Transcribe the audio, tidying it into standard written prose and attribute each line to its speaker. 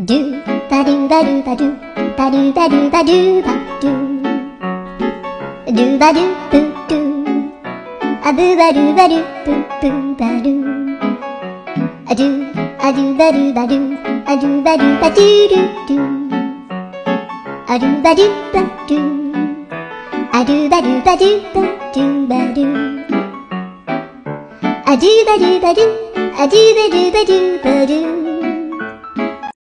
Speaker 1: ドゥバドゥバドゥバドゥバドゥバドゥバドゥバドゥドゥバドゥブドゥアブバドゥバドゥブブバドゥアドゥアドゥバドゥバドゥアドゥバドゥバドゥドゥドゥアドゥバドゥバドゥアドゥバドゥバドゥバドゥバドゥアドゥバドゥバドゥアドゥバドゥバドゥバドゥ